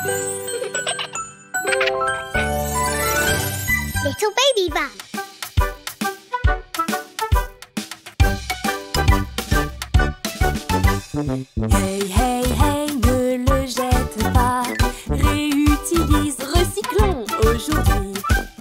Little baby van. Hey, hey, hey, ne le jette pas. Réutilise, recyclons aujourd'hui.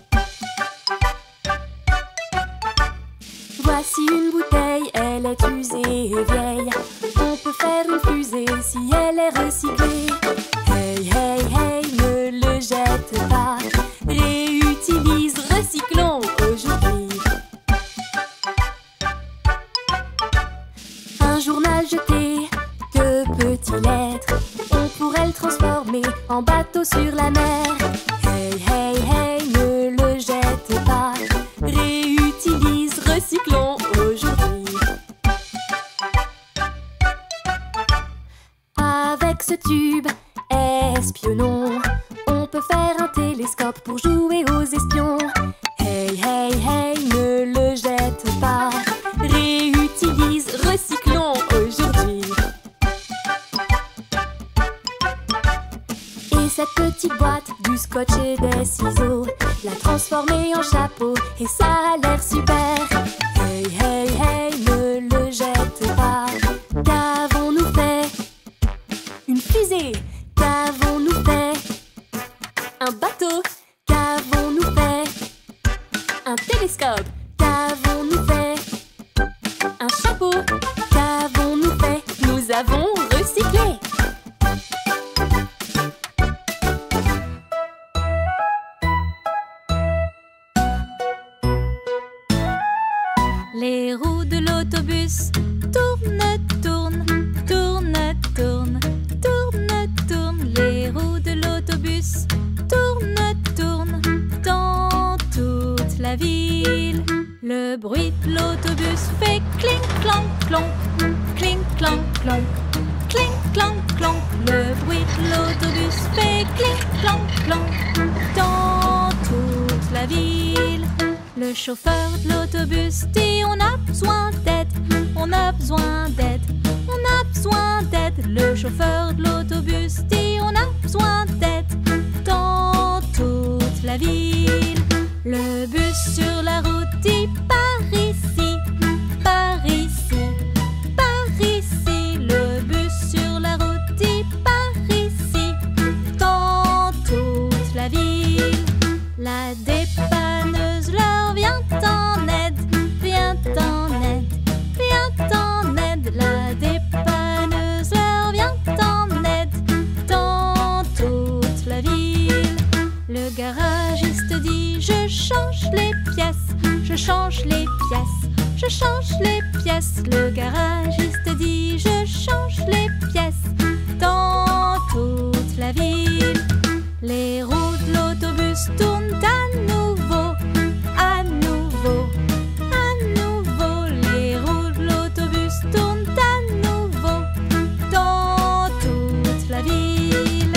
Voici une bouteille, elle est usée et vieille. On peut faire une fusée si elle est recyclée. Hey, hey, hey, ne le jette pas. Réutilise, recyclons aujourd'hui. Un journal jeté, que peut-il être? On pourrait le transformer en bateau sur la mer. Hey, hey, hey, ne le jette pas. Réutilise, recyclons aujourd'hui. Avec ce tube, espionnons. On peut faire un télescope pour jouer aux espions. Hey, hey, hey, ne le jette pas. Réutilise, recyclons aujourd'hui. Et cette petite boîte, du scotch et des ciseaux, la transformer en chapeau et ça a l'air super. Hey, hey, hey, ne le jette pas. Qu'avons-nous fait? Une fusée. Qu'avons-nous fait? Un bateau. Qu'avons-nous fait? Un télescope. Qu'avons-nous fait? Un chapeau. Qu'avons-nous fait? Nous avons recyclé. Les roues de l'autobus tournent, tournent, tournent, tournent, tournent, tournent. Les roues de l'autobus tournent, tournent dans toute la ville. Le bruit de l'autobus fait clink, clank, clonk, clink, clank, clonk, clink, clank, clonk. Le bruit de l'autobus fait clink, clank, clonk dans toute la ville. Le chauffeur de l'autobus dit on a besoin d'aide, on a besoin d'aide, on a besoin d'aide. Le chauffeur de l'autobus dit on a besoin d'aide dans toute la ville. Le bus sur la route dit par ici, par ici, par ici. Le bus sur la route dit par ici dans toute la ville. La dépanneuse leur vient en aide, vient en aide, vient en aide. La dépanneuse leur vient en aide dans toute la ville. Le garagiste dit je change les pièces, je change les pièces, je change les pièces. Le garagiste dit je change les pièces dans toute la ville. Les roues de l'autobus tournent à nouveau, à nouveau, à nouveau. Les roues de l'autobus tournent à nouveau dans toute la ville.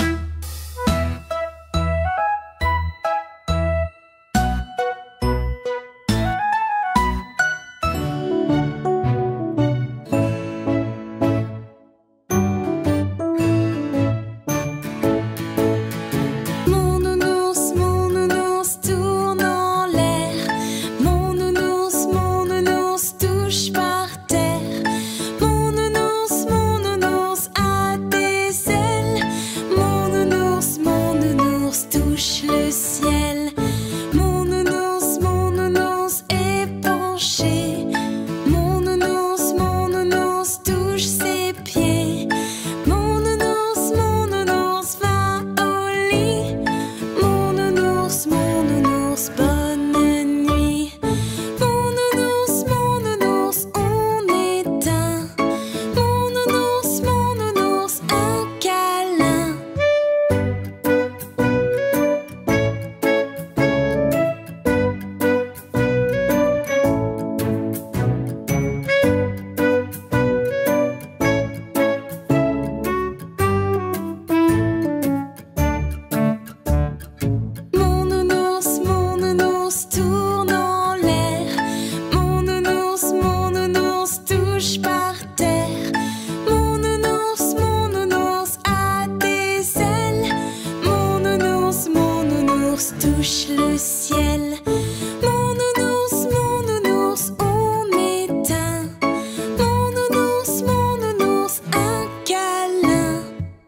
nounours touche le ciel. Mon nounours, on m'éteint. Mon nounours, un câlin.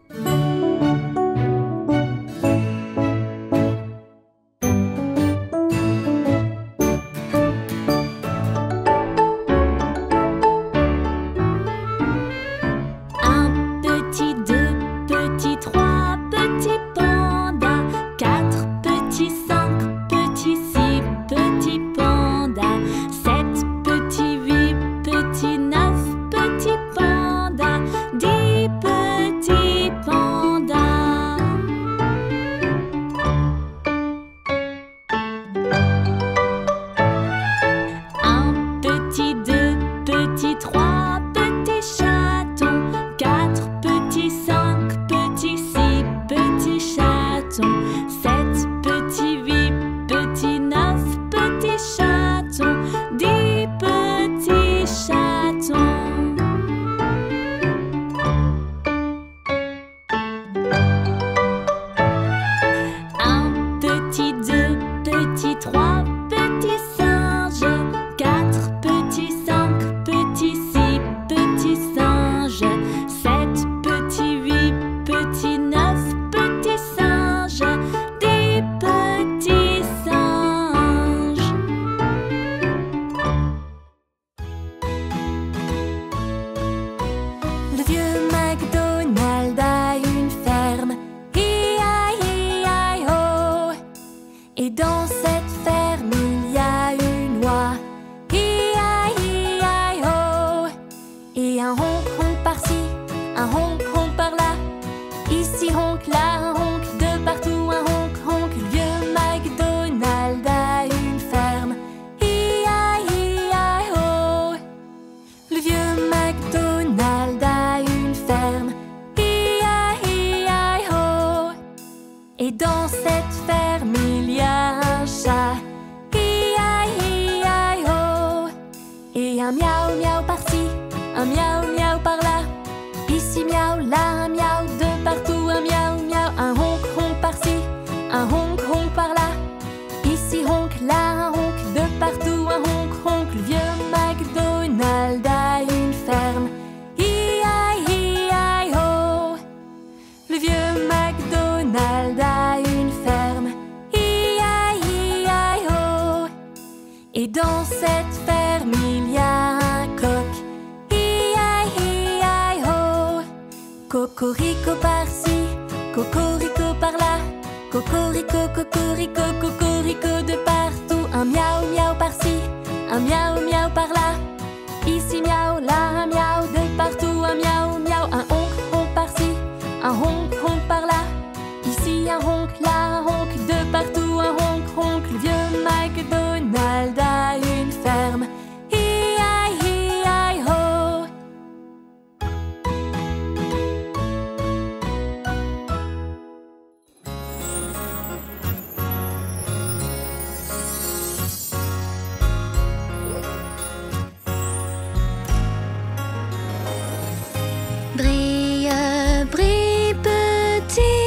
Un petit, deux petits, trois petits pandas, quatre petits, cinq petits, six petits pandas, sept petits, huit petits, neuf petits pandas, 10 petits pandas. Un petit, deux petits, trois petits chatons, quatre petits, cinq petits, six petits chatons, sept petits, huit petits, neuf petits chatons, 10 petits chatons. Un petit, deux petits, trois petits singes, quatre petits, cinq petits, six petits singes, sept petits, huit petits, neuf petits singes, 10 petits singes. Le vieux MacDonald a une ferme, hi-hi-hi-ho. Et dans cette ferme, il y a une oie, hi-hi-hi-ho. Et un ronc-ronc par-ci, un ronc-ronc par-là. Ici ronc, là un ronc, de partout un ronc-ronc. Le vieux MacDonald a une ferme, hi-hi-hi-ho. Le vieux MacDonald a une ferme, hi-hi-hi-ho. Et dans cette ferme, il y a un chat, hi-hi-hi-ho. Et un miaou miaou par-ci, un miaou miaou par-là. Ici miaou, là un miaou, de partout un miaou miaou. Un ronc ronc par-ci, un ronc ronc par-là. Ici ronc, là un ronc, de partout un ronc ronc. Le vieux MacDonald a une ferme, hi-hi-hi-ho. Le vieux MacDonald a une ferme, hi-hi-hi-ho. Et dans cette ferme, il y a un coq, hi-hi-hi-ho. Cocorico par-ci, cocorico par-là. Cocorico, cocorico, cocorico de partout. Un miaou miaou par-ci, un miaou miaou par-là. Ici miaou, là un miaou, de partout un miaou miaou. Un honk honk par-ci, un honk honk par-là. Ici un ronc, là un ronc, de partout un ronc ronc. Le vieux MacDonald a une ferme, hi-hi-hi-ho. Brille, brille, petit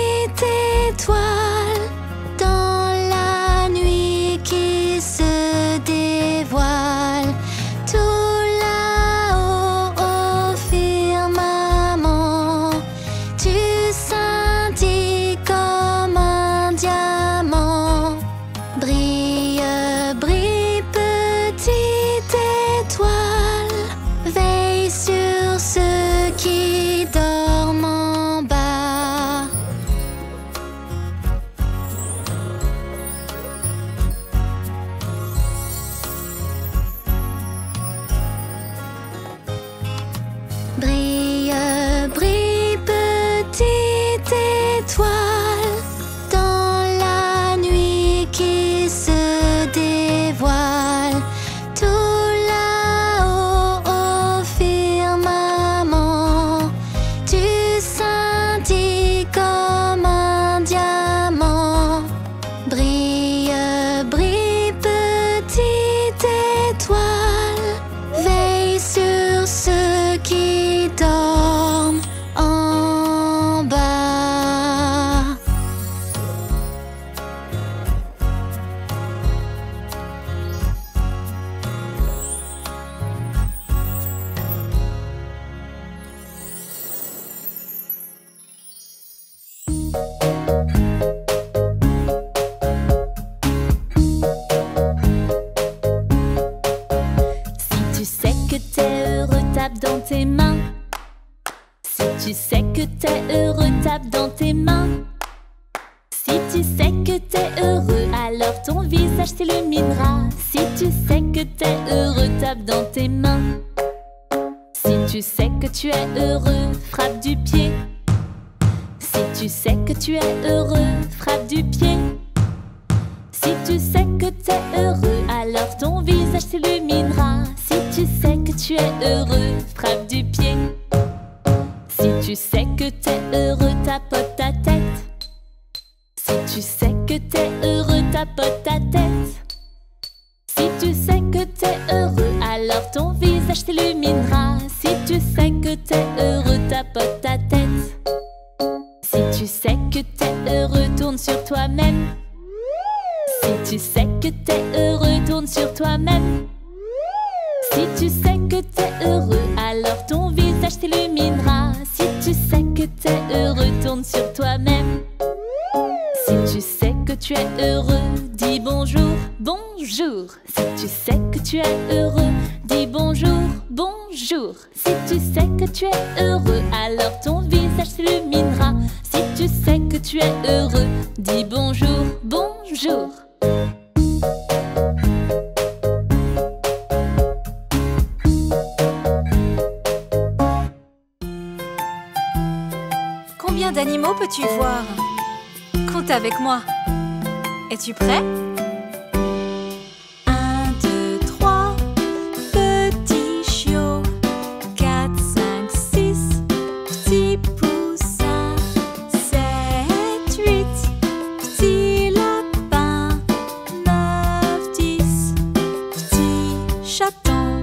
tes mains. Si tu sais que t'es heureux, tape dans tes mains. Si tu sais que t'es heureux, alors ton visage s'illuminera. Si tu sais que t'es heureux, tape dans tes mains. Si tu sais que tu es heureux, frappe du pied. Si tu sais que tu es heureux, frappe du pied. Si tu sais que t'es heureux, alors ton visage s'illuminera. Si tu sais que tu es heureux, frappe du pied. Si tu sais que t'es heureux, tapote ta tête. Si tu sais que t'es heureux, tapote ta tête. Si tu sais que t'es heureux, alors ton visage s'illuminera. Si tu sais que t'es heureux, tapote ta tête. Si tu sais que t'es heureux, tourne sur toi-même. Si tu sais que t'es heureux, tourne sur toi-même. Si tu sais que t'es heureux, alors ton visage s'illuminera. Si tu sais que t'es heureux, tourne sur toi-même. Si tu sais que tu es heureux, dis bonjour, bonjour. Si tu sais que tu es heureux, dis bonjour, bonjour. Si tu sais que tu es heureux, alors ton visage s'illuminera. Si tu sais que tu es heureux, dis bonjour, bonjour. Combien d'animaux peux-tu voir? Compte avec moi. Es-tu prêt? 1, 2, 3, petits chiots. 4, 5, 6, petits poussins. 7, 8, petits lapins. 9, 10, petits chatons.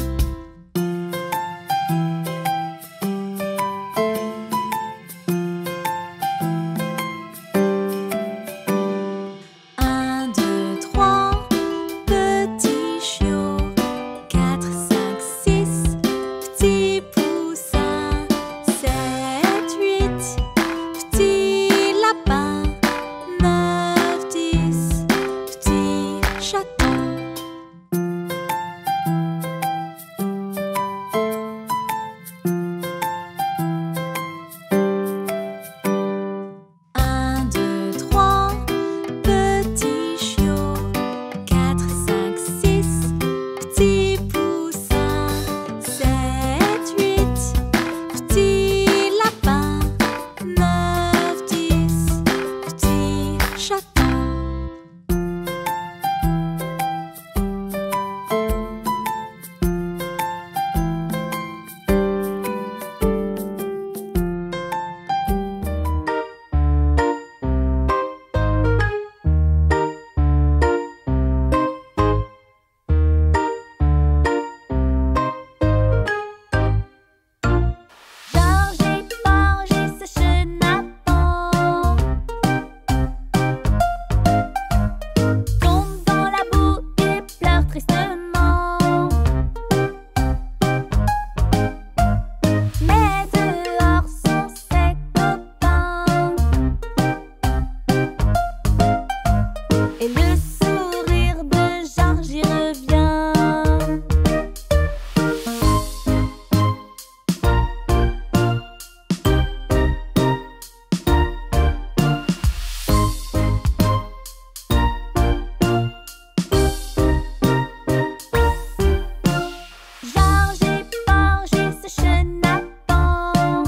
1, 2, 3, petits chiots. 4, 5, 6, petits poussins. 7, 8, petits lapins. 9, 10, petits chatons. 1, 2, 3, petits chiots. 4, 5, 6, petits poussins. 7, 8, petits lapins. 9, 10, petits chatons. Georges et Porges et ce chenapan tombent dans la boue et pleurent tristement. Mais dehors sont ses copains et le sourire de Georges y revient. Georges et Porges et ce chenapan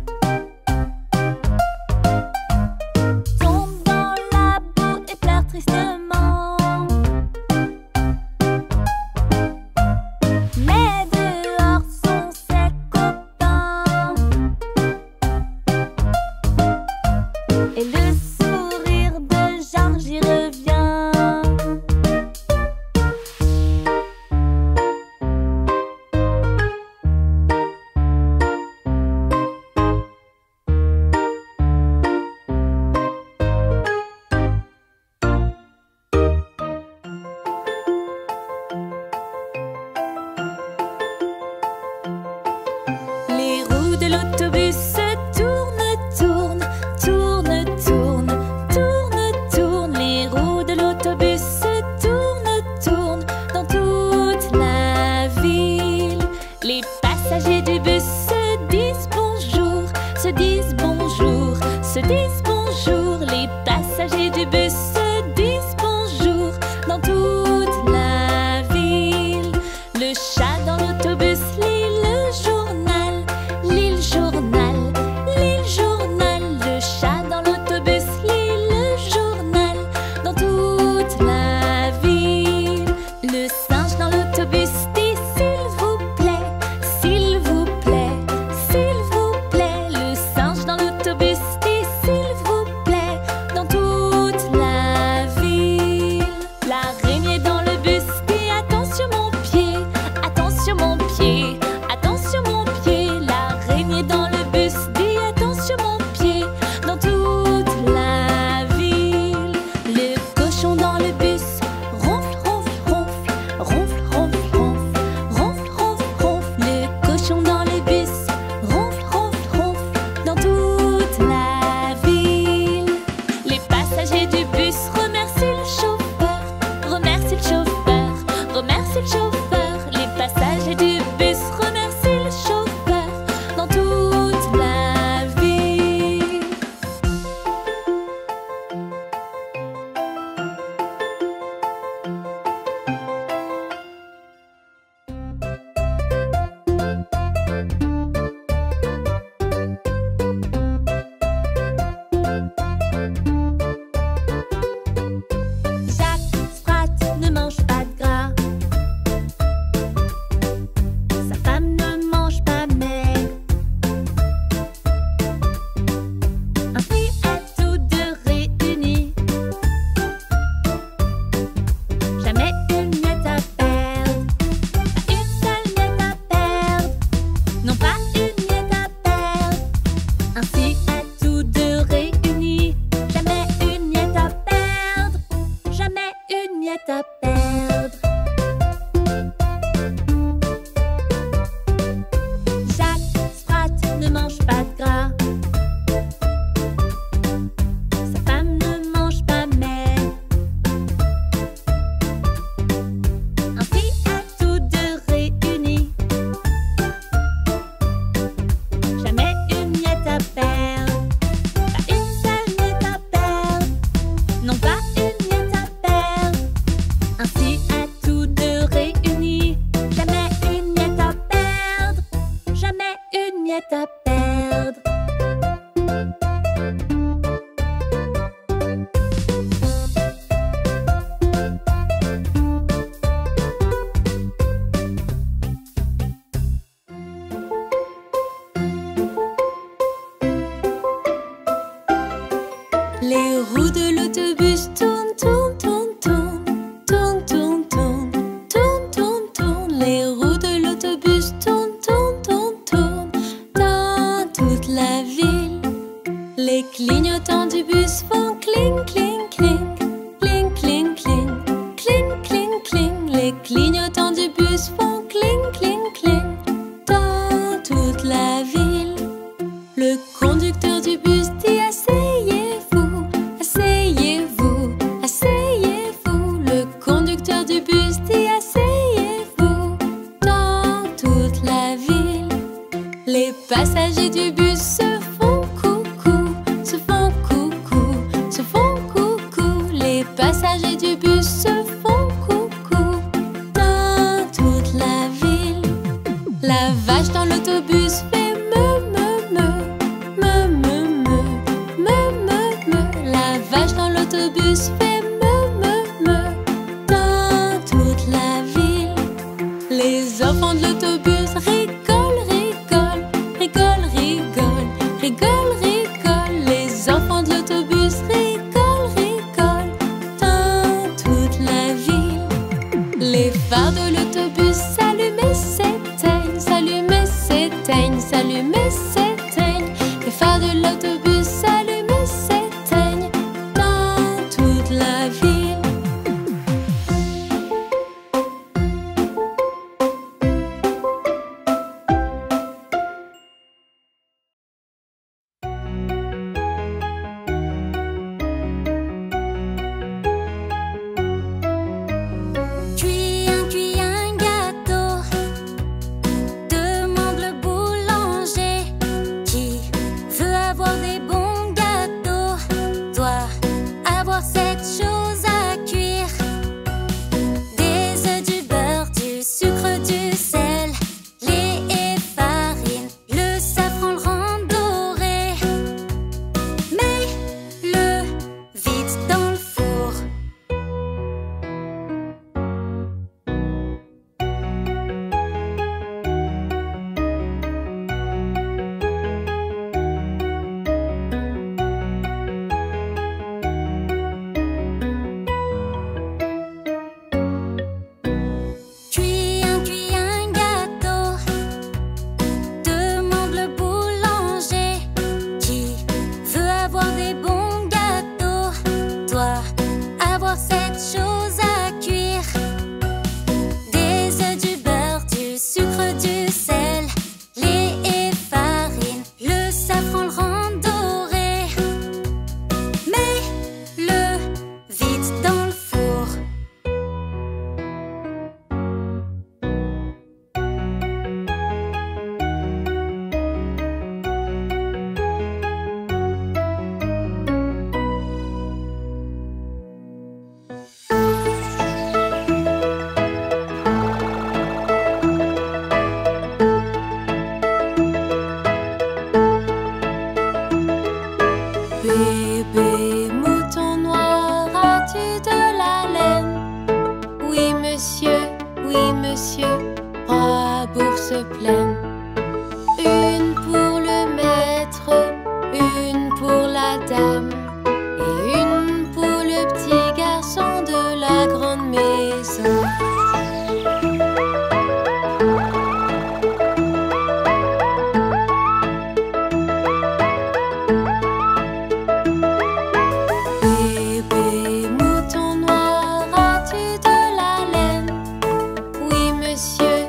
tombent dans la boue et pleurent tristement. Mais dehors sont ses copains et le sourire de Georges y revient. passagers du bus se disent bonjour dans toute la ville. Le chat dans l'autobus lit le journal, lit le journal, lit le journal. Le chat dans l'autobus lit le journal dans toute la ville. Le singe dans l'autobus dit s'il vous plaît, s'il vous plaît, s'il vous plaît. Le singe dans l'autobus dit s'il vous plaît dans toute la ville. L'araignée dans le bus dit attention mon pied, attention mon pied, attention mon pied. L'araignée dans le bus dit attention mon pied dans toute la ville. Le cochon dans le bus ronfle, ronfle, ronfle, ronfle, ronfle, ronfle, ronfle, ronfle, ronfle. Le cochon dans le bus ronfle, ronfle, ronfle dans toute la ville. Les passagers du bus remercient le chauffeur, remercient le chauffeur, remercient le chauffeur. Les passagers du bus remercient le chauffeur dans toute la ville. Jacques Sprat ne mange pas de gras. Sa femme ne mange pas maigre. Ainsi à tous deux réunis, jamais une miette à perdre. Pas une seule miette à perdre. Non pas une miette à perdre. Ainsi à tous deux réunis, jamais une miette à perdre. Jamais une miette à perdre. Jacques Sprat ne mange pas de gras. Sa femme ne mange pas maigre. Ainsi à tous deux réunis, jamais une miette à perdre. Pas une seule miette à perdre. Non pas une miette à perdre. Ainsi à tous deux réunis, jamais une miette à perdre. Jamais une miette à perdre. Les roues de l'autobus tournent, tournent, tournent, tournent, tournent, tournent, tournent, tournent, tournent, tournent. Les roues de l'autobus tournent, tournent, tournent, tournent dans toute la ville. Les clignotants du bus font cling, cling, cling, cling, cling, cling, cling, cling, cling. Les clignotants du bus font cling, cling, cling dans toute la ville. Le conducteur du bus dit asseyez-vous, asseyez-vous, asseyez-vous. Le conducteur du bus dit asseyez-vous dans toute la ville. Les passagers du bus se font coucou, se font coucou, se font coucou. Les passagers du bus se font coucou dans toute la ville. La vache dans l'autobus fait me, me, me, me, me, me, me, me, me. La vache dans l'autobus fait me, me, me dans toute la ville. Les enfants de l'autobus rigolent, rigolent, rigolent, rigolent, rigolent, rigolent. Les enfants de l'autobus rigolent, rigolent dans toute la ville. Les phares de l'autobus s'allument et s'éteignent, s'allument et s'éteignent, s'allument et s'éteignent. Les phares de l'autobus s'allument et s'éteignent dans toute la ville. doit avoir cette chose à cuire. Des œufs, du beurre, du sucre, du sel, lait et farine. Le safran le rend doré. Mets-le vite dans le four. Bébé mouton noir, as-tu de la laine? Oui monsieur, 3 bourses pleines. Une pour le maître, une pour la dame, et une pour le petit garçon de la grande maison. Bébé mouton noir, as-tu de la laine? Oui monsieur,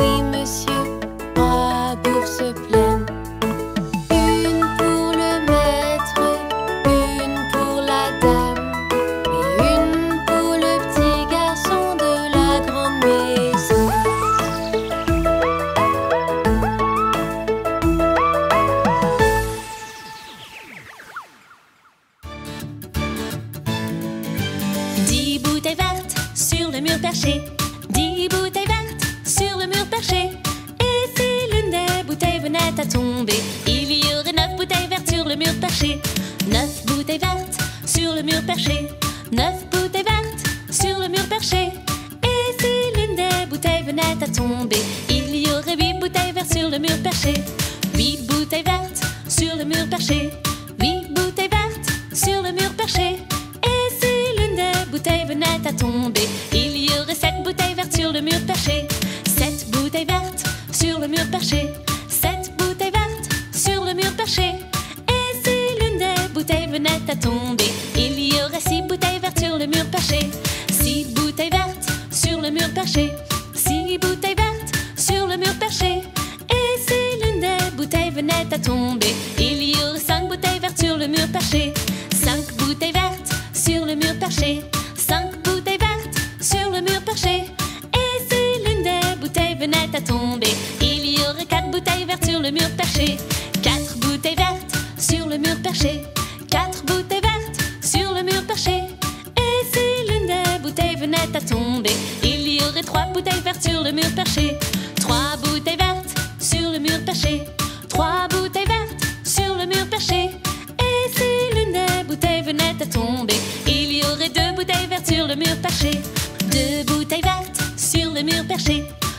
3 bourses pleines. Une pour le maître, une pour la dame, et une pour le petit garçon de la grande maison. Dix bouteilles vertes sur le mur perché. 10 bouteilles vertes sur le mur perché. Et si l'une des bouteilles venait à tomber, il y aurait 9 bouteilles vertes sur le mur perché. 9 bouteilles vertes sur le mur perché. 9 bouteilles vertes sur le mur perché. Et si l'une des bouteilles venait à tomber, il y aurait 8 bouteilles vertes sur le mur perché. 8 bouteilles vertes sur le mur perché. 8 bouteilles vertes sur le mur perché. Et si l'une des bouteilles venait à tomber, il y aurait 7 bouteilles vertes sur le mur perché. 7 bouteilles vertes sur le mur perché. 7 bouteilles vertes sur le mur perché. Et si l'une des bouteilles venait à tomber, il y aurait 6 bouteilles vertes sur le mur perché. 6 bouteilles vertes sur le mur perché. 6 bouteilles vertes sur le mur perché. Et si l'une des bouteilles venait à tomber, il y aurait 5 bouteilles vertes sur le mur perché. 5 bouteilles vertes sur le mur perché. 5 bouteilles vertes sur le mur perché. Et si l'une des bouteilles venait à tomber, il y aurait 4 bouteilles vertes sur le mur perché. 4 bouteilles vertes sur le mur perché. 4 bouteilles vertes sur le mur perché. Et si l'une des bouteilles venait à tomber, il y aurait 3 bouteilles vertes sur le mur perché. 3 bouteilles vertes sur le mur perché. 3 bouteilles vertes sur le mur perché. Et si l'une des bouteilles venait à tomber, il y aurait 2 bouteilles vertes sur le mur perché. 2 bouteilles vertes sur le mur perché.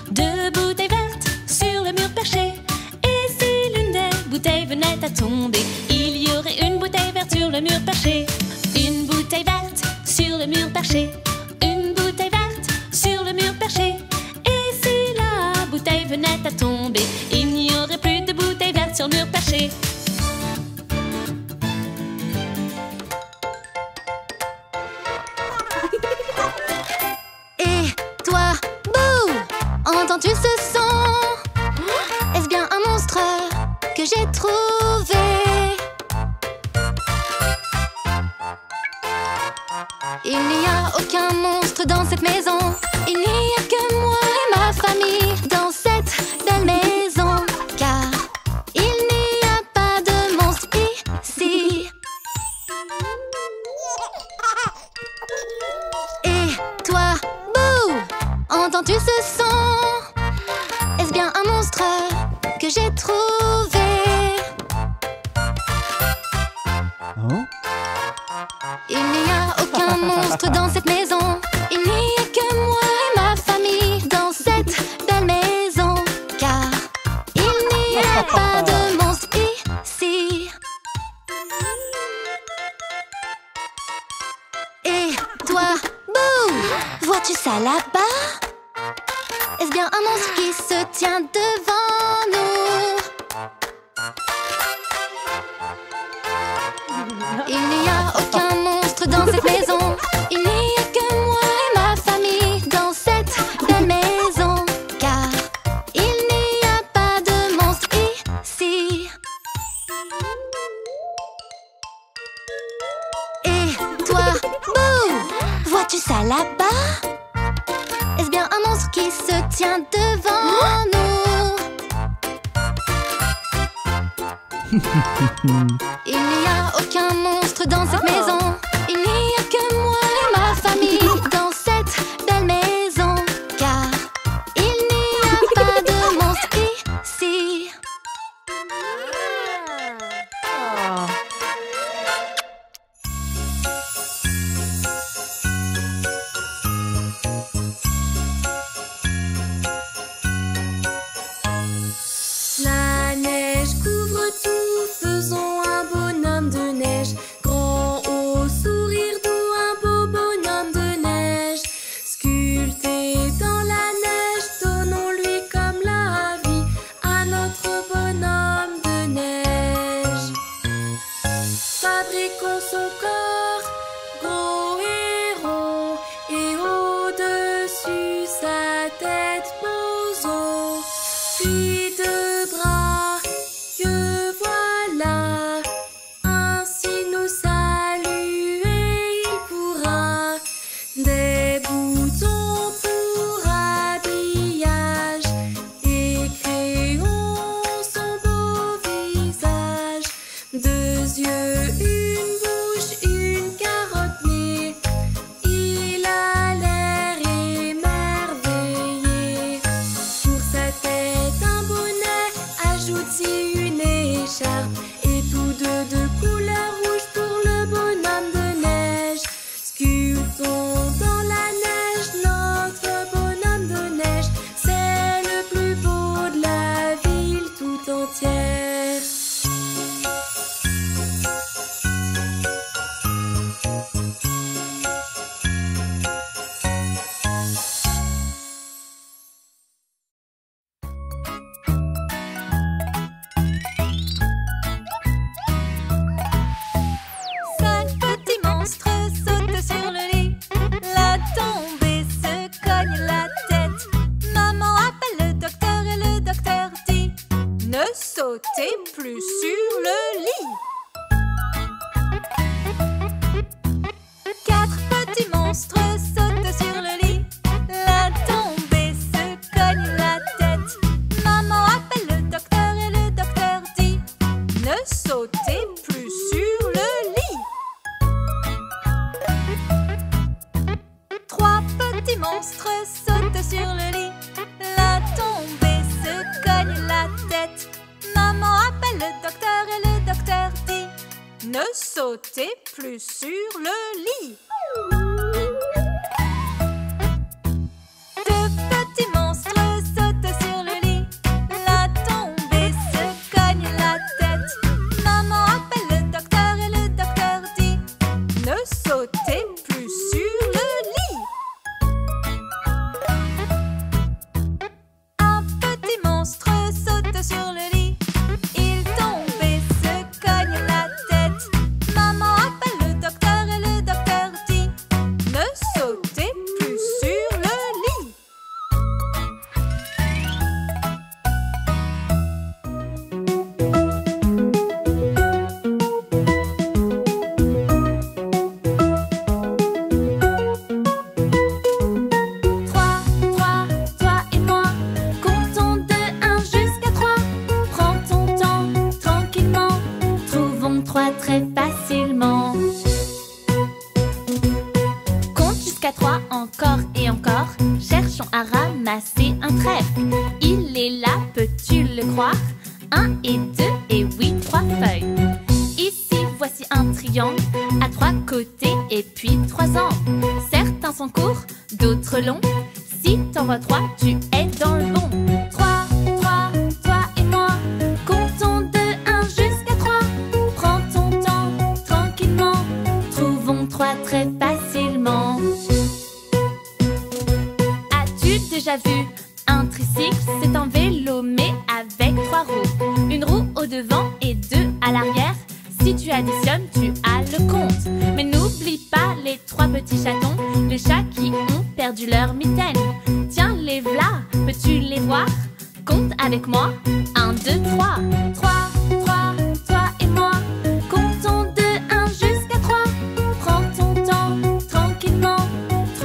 2 bouteilles vertes sur le mur perché. Et si l'une des bouteilles venait à tomber, il y aurait 1 bouteille verte sur le mur perché. 1 bouteille verte sur le mur perché. 1 bouteille verte sur le mur perché. Et si la bouteille venait à tomber, il n'y aurait plus de bouteilles vertes sur le mur perché. Et toi, bouh, entends-tu ce son? Est-ce bien un monstre que j'ai trouvé? Il n'y a aucun monstre dans cette maison. Il n'y a que moi et ma famille dans cette belle maison. Car il n'y a pas de monstre ici. Et toi, bouh, entends-tu ce son? Est-ce bien un monstre que j'ai trouvé? Il n'y a aucun monstre dans cette maison. Il n'y a que moi et ma famille dans cette belle maison. Car il n'y a pas de monstre ici. Et toi, bouh, vois-tu ça là-bas? Est-ce bien un monstre qui se tient devant nous? Il n'y a aucun monstre dans cette maison. Vois-tu ça là-bas? Est-ce bien un monstre qui se tient devant nous? Il n'y a aucun monstre dans cette maison. Il n'y a que moi et ma famille dans cette belle maison. Car il n'y a pas de monstre ici. La neige couvre tout, faisons un bonhomme de neige. Grand, haut, sourire doux, un beau bonhomme de neige. Sculpté dans la neige, donnons-lui comme la vie à notre bonhomme de neige. Fabriquons son corps, gros et rond, et au-dessus sa tête posons. Puis deux bras, yeux, voilà. Ainsi nous saluer il pourra. Des boutons pour habillage et créons son beau visage. Deux yeux, une bouche, une carotte nez. Il a l'air émerveillé. Pour sa tête un bonnet, ajoute-y une écharpe. Et tous deux de couleur rouge pour le bonhomme de neige. Sculptons dans la neige notre bonhomme de neige. C'est le plus beau de la ville tout entière. Cinq petits monstres sautent sur le lit. La tombée se cogne la tête. Maman appelle le docteur et le docteur dit: ne sautez plus sur le lit. Quatre petits monstres sautent sur le lit. La tombée se cogne la tête. Maman appelle le docteur et le docteur dit: ne sautez plus sur le lit. Trois petits monstres sautent sur le lit. La tombée se cogne la tête. Maman appelle le docteur et le docteur dit: ne sautez plus sur le lit. Deux petits monstres sautent sur le lit. La tombée se cogne la tête. Maman appelle le docteur et le docteur dit: ne sautez plus sur le lit. Un petit monstre saute sur le lit. Il tombe et se cogne la tête. Maman appelle le docteur et le docteur dit: ne sautez plus sur le lit. Trois, toi et moi, comptons de 1 jusqu'à 3. Prends ton temps tranquillement, trouvons 3 très facilement. Compte jusqu'à 3 encore et encore, cherchons à ramasser un trèfle. Il est là, peux-tu le croire? 1 et 2 et oui, 3 feuilles. Ici, voici un triangle à 3 côtés et puis 3 angles. Certains sont courts, d'autres longs. Si t'en vois 3, tu es dans le bon. 3, toi et moi, comptons de 1 jusqu'à 3. Prends ton temps tranquillement, trouvons 3 très facilement. As-tu déjà vu un tricycle? C'est un vélo mais avec 3 roues. Une roue au devant et 2 à l'arrière. Si tu additionnes, tu as le compte. Mais n'oublie pas les 3 petits chatons, les chats qui ont perdu leur mitaine. Tiens, les v'là, peux-tu les voir? Compte avec moi, 1, 2, 3. 3, toi et moi, comptons de 1 jusqu'à 3. Prends ton temps tranquillement,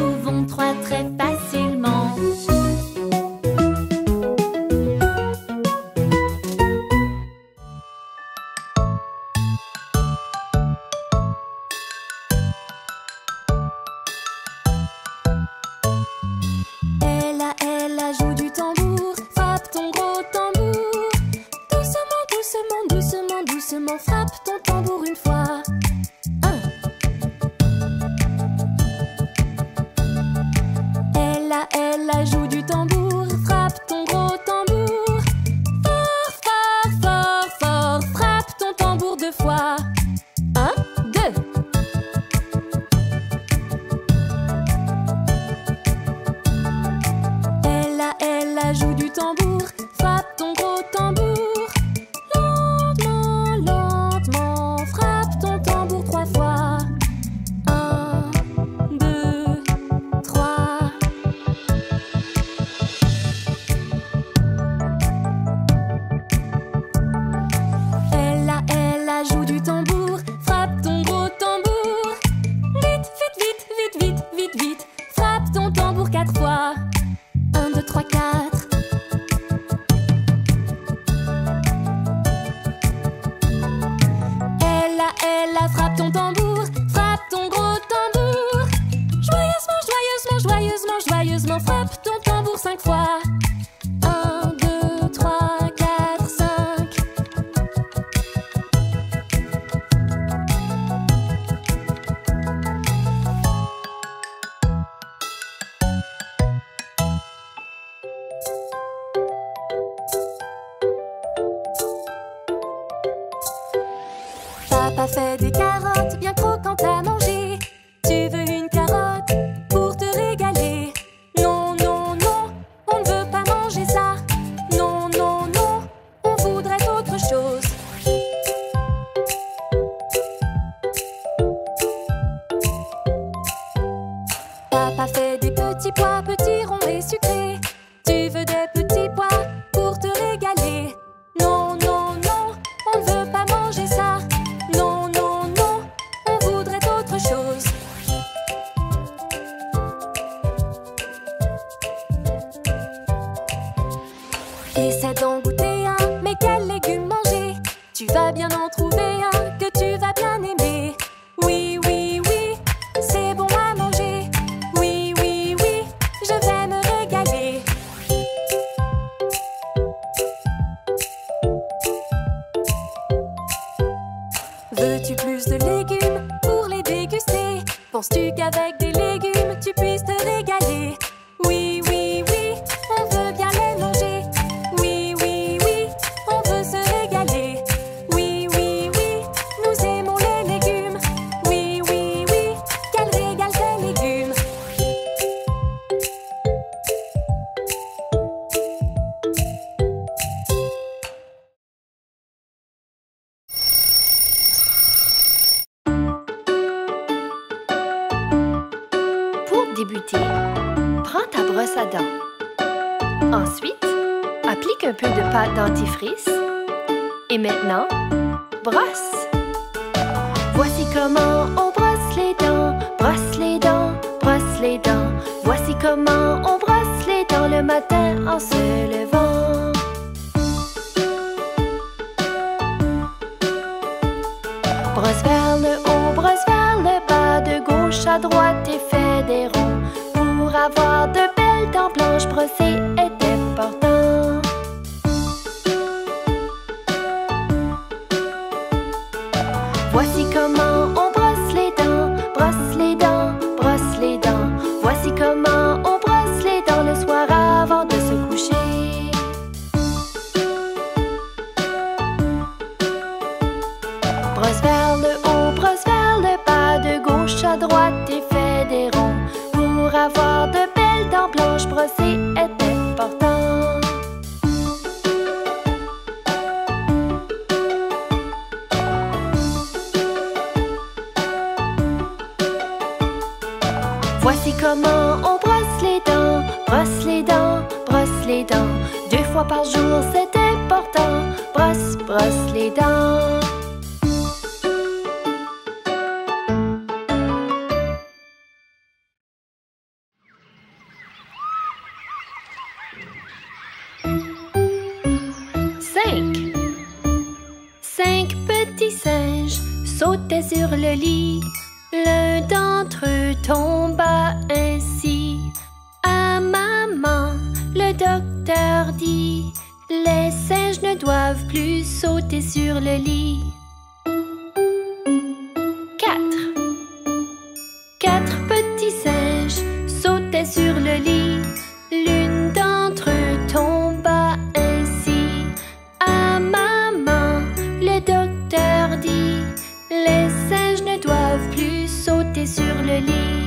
fait des carottes bien croquantes à manger. Tu veux une carotte pour te régaler. Non, non, non, on ne veut pas manger ça. Non, non, non, on voudrait autre chose. Papa fait des petits pois, petits, ronds et sucrés. Tu veux des petits pois pour te régaler. Non, non, non, on ne veut pas manger ça. Non, non, non, on voudrait autre chose. Essaie d'en goûter un, mais quel légume manger? Tu vas bien en trouver un que tu vas bien aimer. Oui, oui, oui, c'est bon à manger. Oui, oui, oui, je vais me régaler. Veux-tu plus de légumes pour les déguster? Penses-tu qu'avec des légumes tu puisses te régaler? Oui, oui, oui, on veut bien les manger. Oui, oui, oui, on veut se régaler. Oui, oui, oui, nous aimons les légumes. Oui, oui, oui, quel régal ces légumes. Pour débuter, prends ta brosse à dents. Ensuite, applique un peu de pâte dentifrice. Et maintenant, brosse. Voici comment on brosse les dents. Brosse les dents, brosse les dents. Voici comment on brosse les dents le matin en se levant. Brosse vers le haut, brosse vers le bas, de gauche à droite et fais des ronds. Pour avoir de belles dents blanches, brosser est important. Voici comment on brosse les dents, brosse les dents, brosse les dents. Voici comment on brosse les dents le soir avant de se coucher. Brosse vers le haut, brosse vers le bas, de gauche à droite et fais des ronds. Pour avoir de belles dents blanches, brosser est important. Voici comment on brosse les dents, brosse les dents, brosse les dents. 2 fois par jour, c'est important. Brosse, brosse les dents. Cinq petits singes sautaient sur le lit. L'un d'entre eux tomba ainsi. À maman, le docteur dit: les singes ne doivent plus sauter sur le lit. 4 petits singes sautaient sur le lit. L'une d'entre eux tomba ainsi. À maman, le docteur dit: les singes ne doivent plus sauter sur le lit.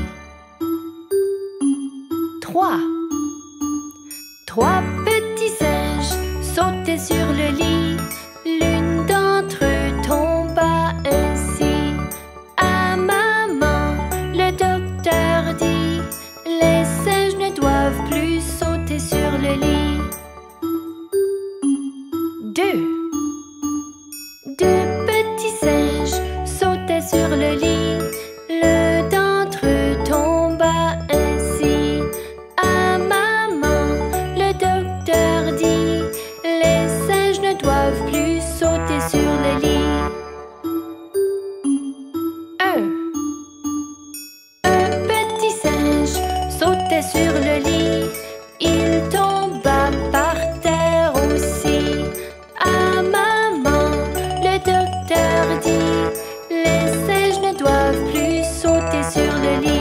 3 petits singes sautaient sur le lit. L'une d'entre eux tomba ainsi. À maman, le docteur dit: les singes ne doivent plus sauter sur le lit. 2 petits singes sautaient sur le lit. L'un d'entre eux tomba ainsi. À maman, le docteur dit: les singes ne doivent plus sauter sur le lit. Un petit singe sautait sur le lit. Il tomba par terre aussi. À maman, le docteur dit: les singes ne doivent plus sauter sur le lit.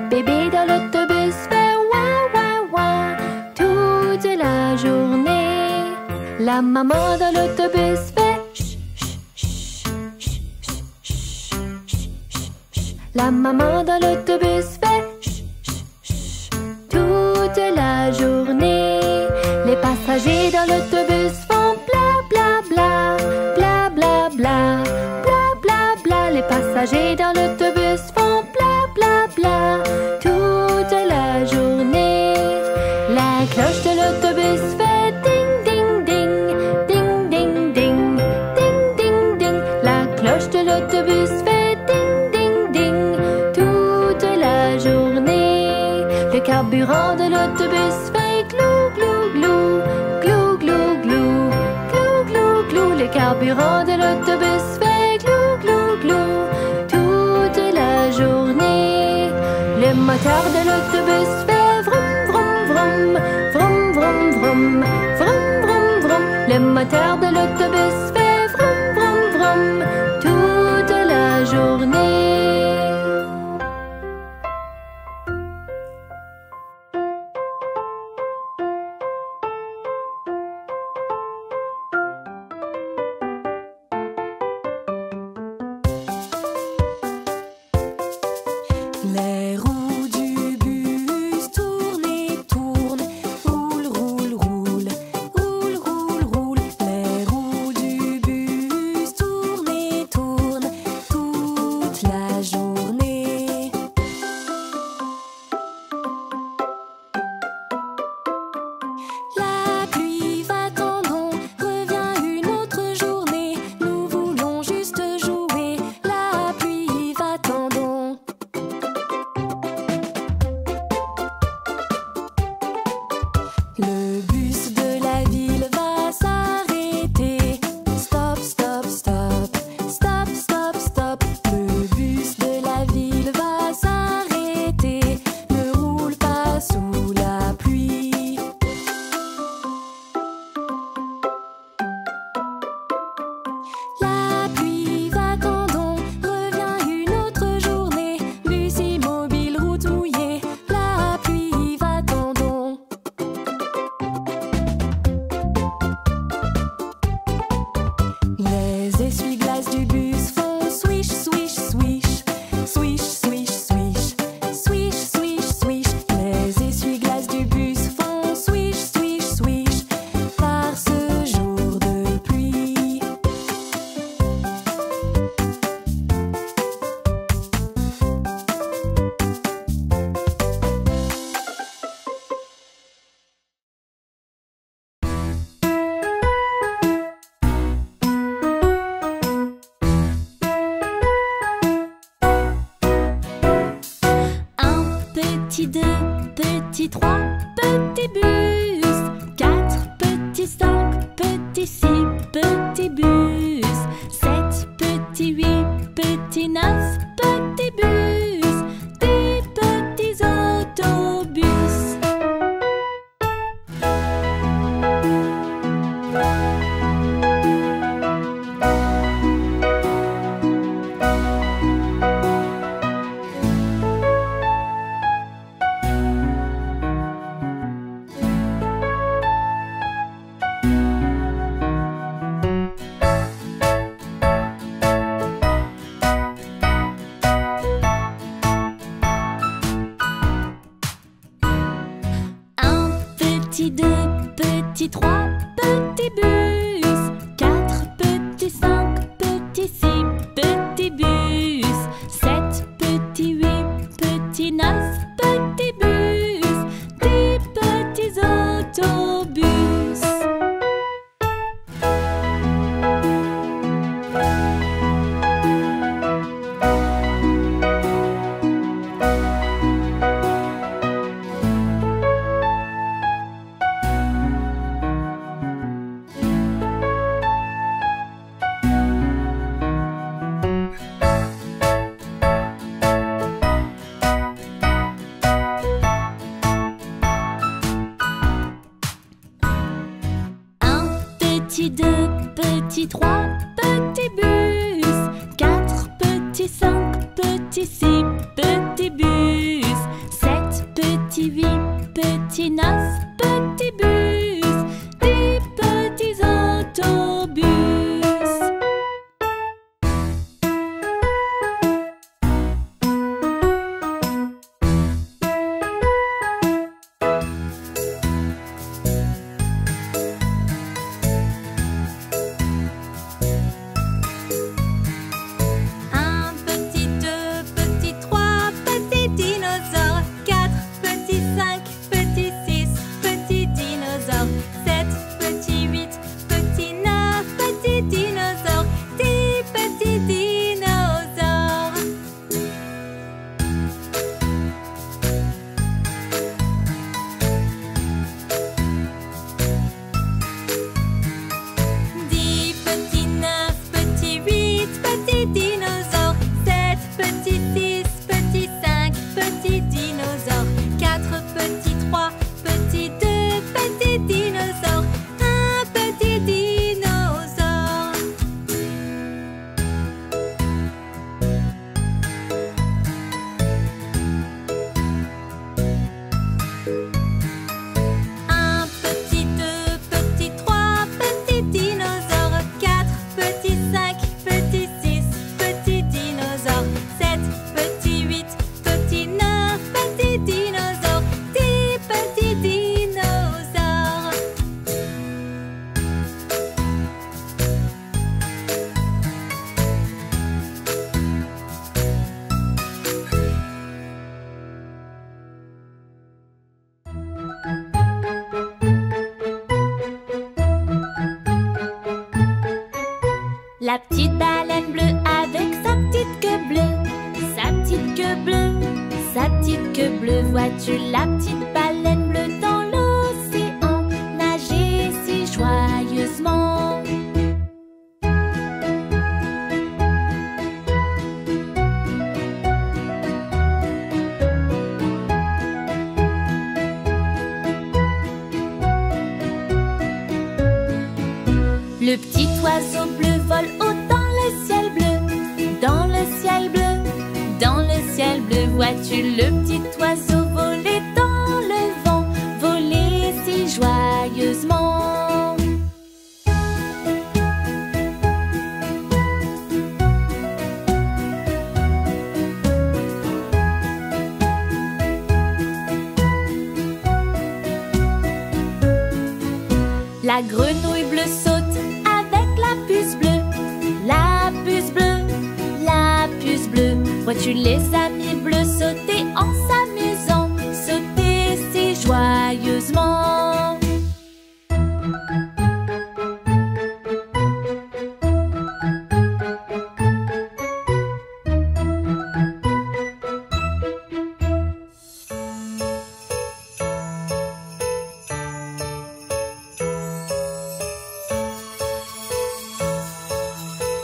Bébé dans l'autobus fait ouin ouin ouin toute la journée. La maman dans l'autobus fait ch ch ch ch ch. La maman dans l'autobus fait ch ch toute la journée. Les passagers dans l'autobus font bla bla bla bla bla bla bla bla bla. Les passagers dans l'autobus font bla bla bla toute la journée. La cloche de l'autobus fait ding ding ding ding ding ding ding ding ding. La cloche de l'autobus fait ding ding ding toute la journée. Le carburant de l'autobus fait glou glou glou glou glou glou glou glou glou. Le carburant de l'autobus fait glou glou glou toute la journée. Le moteur de l'autobus fait vroom vroom vroom vroom vroom vroom vroom vroom vroom. Le moteur de l'autobus fait vroom vroom vroom toute la journée. Les roues du bus tournent et tournent, roule, roule, roule, roule, roule, roule. Les roues du bus tournent et tournent toute la journée. La pluie va tendons, revient une autre journée. Nous voulons juste jouer. La pluie va tendons. Le bus de la ville va s'arrêter. Stop, stop, stop, stop, stop, stop. Le bus de la ville va s'arrêter. Ne roule pas sous la pluie. La pluie va tendons, revient une autre journée. Bus immobile, route mouillée. La pluie va tendons. Les essuie-glaces du bus font swish, swish, swish. Swish, swish, swish. Swish, swish, swish. Les essuie-glaces du bus font swish, swish, swish. Par ce jour de pluie. Un petit, deux, petit, trois, petit bus. Quatre, petit, cinq, petit, six, petit bus. Sept, petit, huit, petit, neuf, petit bus. Des petits autobus. Un petit, deux, petit, trois, petit bus. Quatre, petit, cinq, petit, six, petit bus. Sept, petit, huit, petit, neuf, petit bus. Des petits autobus. Petit, deux, petit, trois, petit bus. Quatre, petit, cinq, petit, six, petit bus. petit 8, petit 9, petit bus, des petits autobus. Un petit 2, petit 3, petit dinosaure. 4, petit 5, petit 6, petit dinosaure. 7, petit 8, petit 9, petit dinosaure. 10 petits dinosaures. Dix, petit 9, petit 8, petit dinosaure. 7, petit 6, petit 5, petit dinosaure. 4, petit 3, petit 2, petit dinosaure. Un petit dinosaure. Un petit 2, petit 3, petit dinosaure. 4, petit 5, petit 6, petit dinosaure. 7, petit 8, petit 9, petit dinosaure. 10 petits dinosaures. La petite baleine bleue avec sa petite queue bleue, sa petite queue bleue, sa petite queue bleue. Vois-tu la petite baleine bleue dans l'océan nager si joyeusement? Le petit oiseau bleu vole haut dans le ciel bleu, dans le ciel bleu, dans le ciel bleu. Vois-tu le petit oiseau voler dans le vent, voler si joyeusement? La grenouille bleue saute avec la puce bleue, la puce bleue, la puce bleue. Vois-tu les amis bleus sauter en s'amusant, sauter si joyeusement?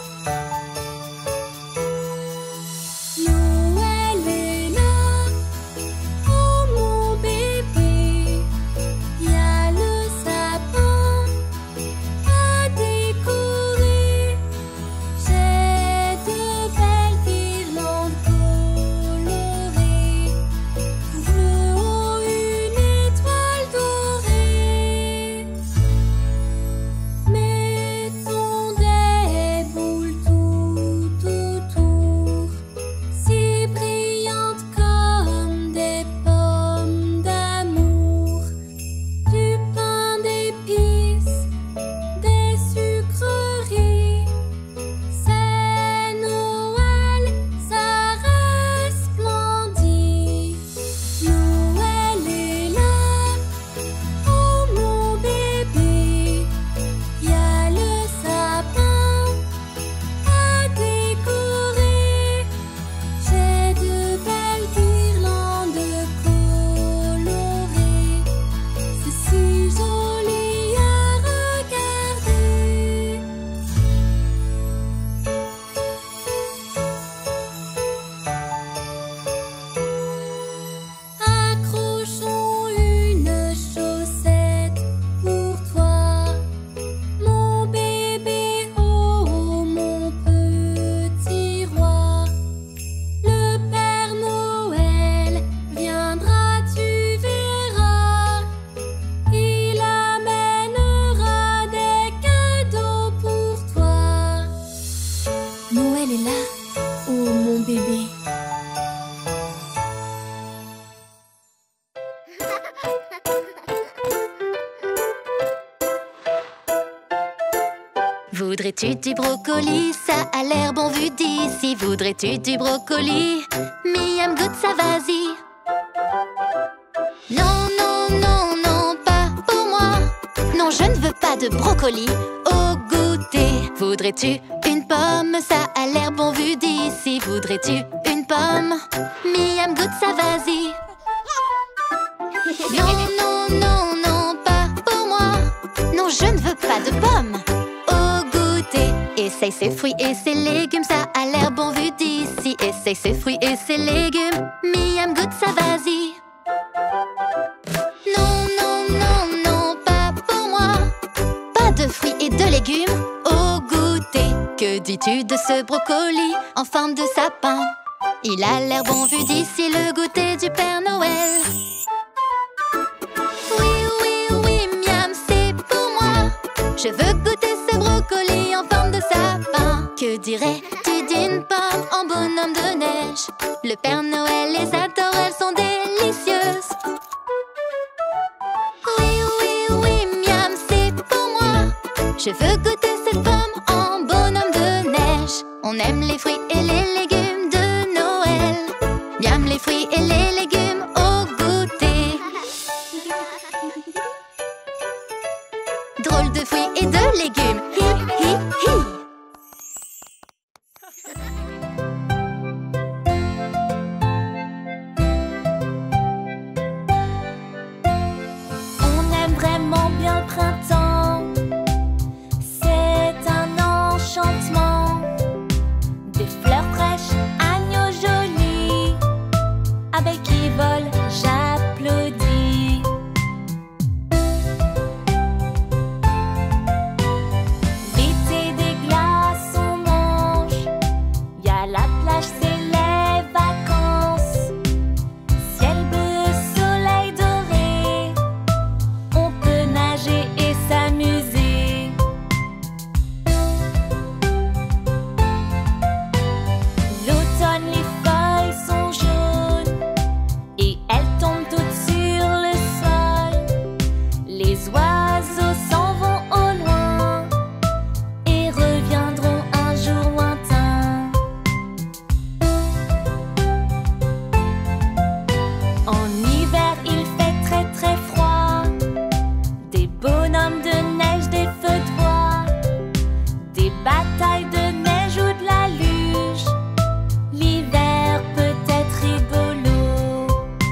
Noël est là, bébé. Voudrais-tu du brocoli? Ça a l'air bon vu d'ici. Voudrais-tu du brocoli? Miam, goûte ça, vas-y. Non, non, non, non, pas pour moi. Non, je ne veux pas de brocoli au goûter. Voudrais-tu une pomme? Ça a l'air bon vu d'ici. Voudrais-tu une pomme? Miam, goûte ça, vas-y. Non, non, non, non, pas pour moi. Non, je ne veux pas de pomme au goûter. Essaye ces fruits et ces légumes, ça a l'air bon vu d'ici. Essaye ces fruits et ces légumes. Miam, goûte ça, vas-y. Non, non, non, non, pas pour moi. Pas de fruits et de légumes au goûter. Que dis-tu de ce brocoli en forme de sapin? Il a l'air bon vu d'ici, le goûter du Père Noël. Oui, oui, oui, miam, c'est pour moi. Je veux goûter ce brocoli en forme de sapin. Que dirais-tu d'une pomme en bonhomme de neige? Le Père Noël les adore, elles sont délicieuses. Oui, oui, oui, miam, c'est pour moi. Je veux goûter cette pomme en bonhomme de neige. On aime les fruits et les légumes de Noël. Miam, les fruits et les légumes au goûter. Drôle de fruits et de légumes. Hi, hi, hi. On aime vraiment bien le printemps. C'est un enchantement. Des fleurs fraîches, agneaux jolis, abeilles qui volent, j'applaudis. L'été, des glaces, on mange. Y a la plage, c'est les vacances. Ciel bleu, soleil doré, on peut nager et s'amuser. L'automne, les feuilles sont jaunes et elles tombent toutes sur le sol. Les oiseaux s'en vont au loin et reviendront un jour lointain. En hiver, il fait très très froid. Des bonhommes de neige, des feux de bois, des batailles de neige ou de la luge. L'hiver peut être rigolo.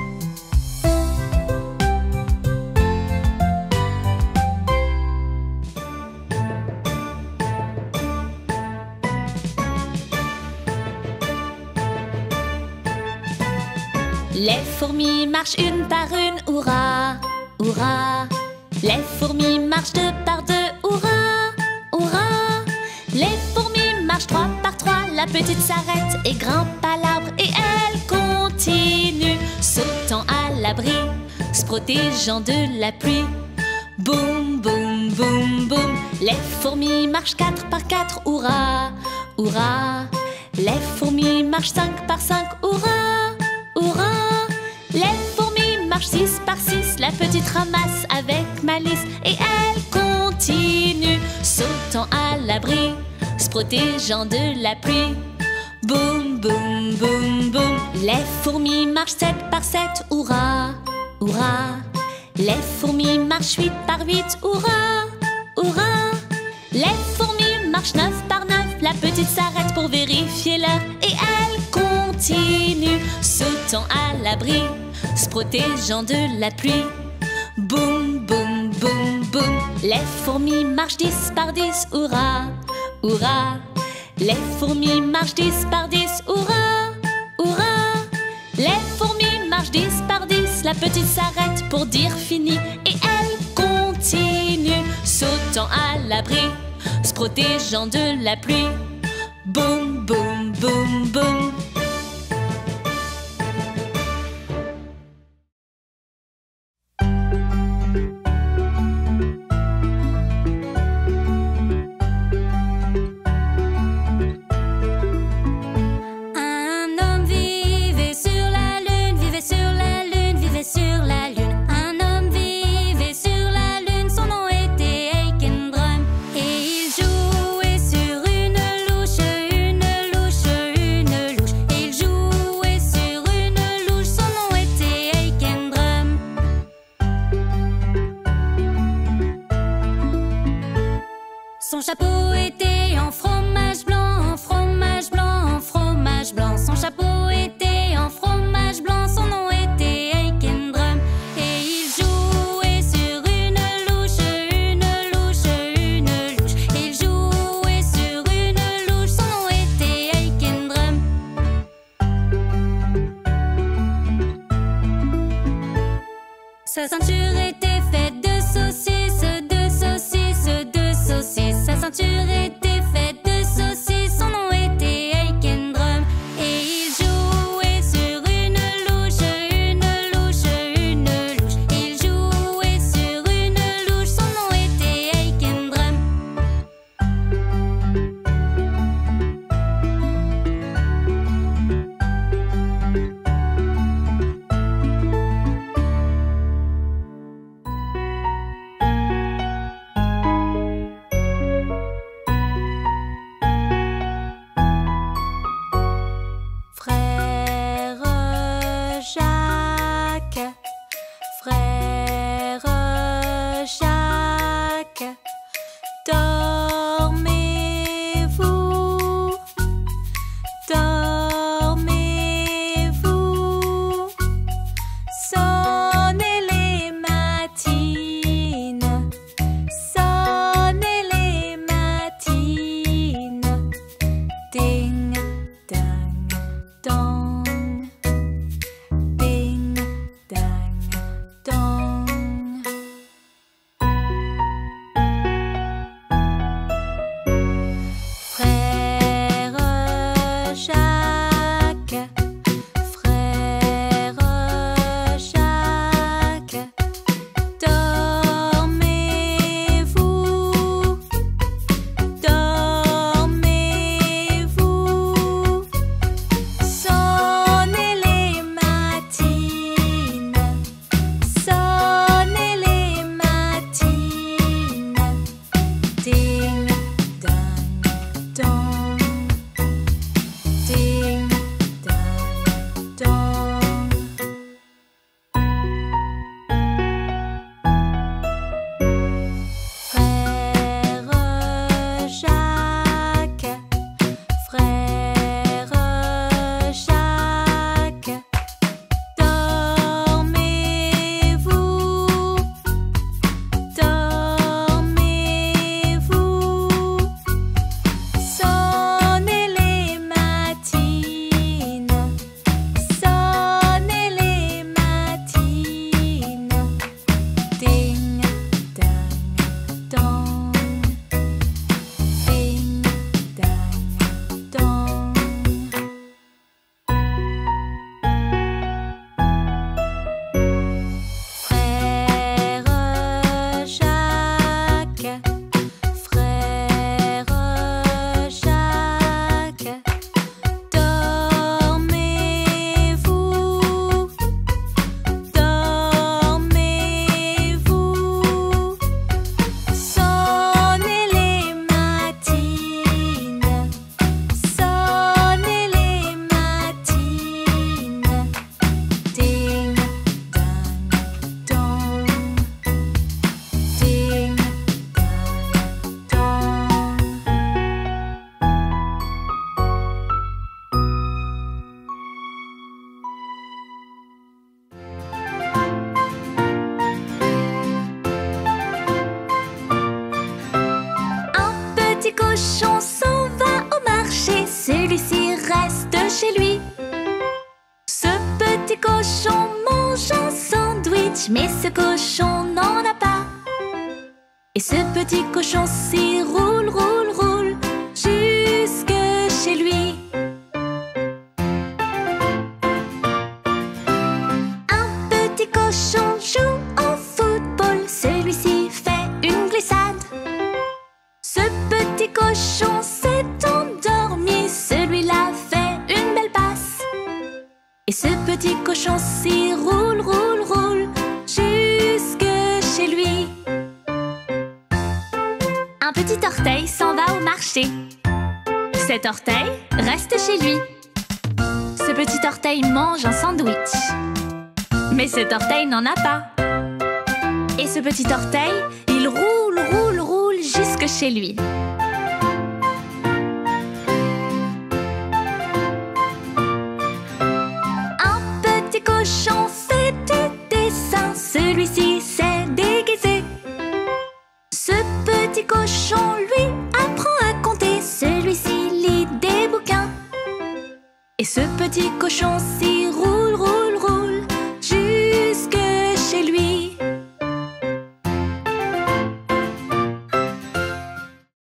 Les fourmis marchent une par une, hurrah, hurrah. Les fourmis marchent deux par deux, hurrah, hurrah. Les fourmis marchent trois par trois, la petite s'arrête et grimpe à l'arbre et elle continue, sautant à l'abri, se protégeant de la pluie. Boum, boum, boum, boum. Les fourmis marchent quatre par quatre, hurrah, hurrah. Les fourmis marchent cinq par cinq, hurrah, hurrah. Les fourmis marchent six par six, la petite ramasse avec malice et elle continue, sautant à l'abri, se protégeant de la pluie. Boum, boum, boum, boum. Les fourmis marchent sept par sept, hurrah, hurrah. Les fourmis marchent huit par huit, hurrah, hurrah. Les fourmis marchent neuf par neuf, la petite s'arrête pour vérifier l'heure et elle continue, sautant à l'abri, se protégeant de la pluie. Boum, boum, boum, boum. Les fourmis marchent 10 par 10, hurrah, hurrah. Les fourmis marchent 10 par 10, hurrah, hurrah. Les fourmis marchent 10 par 10, la petite s'arrête pour dire fini et elle continue, sautant à l'abri, se protégeant de la pluie. Boum, boum, boum, boum. Un Sa ceinture était faite de saucisses, de saucisses, de saucisses. Sa ceinture était faite de saucisses. Son nom était Aiken Drum. Et il jouait sur une louche, une louche, une louche. Il jouait sur une louche. Son nom était Aiken Drum. Frère Jacques, dormez-vous, dormez-vous, sonnez les matines, sonnez les matines, ding, dang, dong, ding, dang, dong. Frère Jacques, frère Jacques, dormez-vous, dormez-vous, sonnez les matines, sonnez les matines, ding, dang, dong, ding, dang, dong. Frère Jacques, frère Jacques, dormez-vous, dormez-vous, sonnez les matines, sonnez les matines, ding, dang, dong, ding, dang, dong. Frère Jacques, frère Jacques, dormez-vous, dormez-vous, sonnez les matines, sonnez les matines, ding, dang, dong, ding, dang, dong. Un petit cochon s'en va au marché, celui-ci reste chez lui. Ce petit cochon mange un sandwich, mais ce cochon n'en a pas. Et ce petit cochon s'y roule, roule, roule, jusque chez lui. Un petit cochon joue au football, celui-ci fait une glissade. Ce petit cochon s'est endormi, celui-là fait une belle passe. Et ce petit cochon s'y roule, roule, roule, jusque chez lui. Un petit orteil s'en va au marché. Cet orteil reste chez lui. Ce petit orteil mange un sandwich, mais cet orteil n'en a pas. Et ce petit orteil, il roule, roule, roule jusque chez lui. Un petit cochon fait du dessin, celui-ci s'est déguisé. Ce petit cochon, lui, apprend à compter, celui-ci lit des bouquins. Et ce petit cochon s'y roule, roule,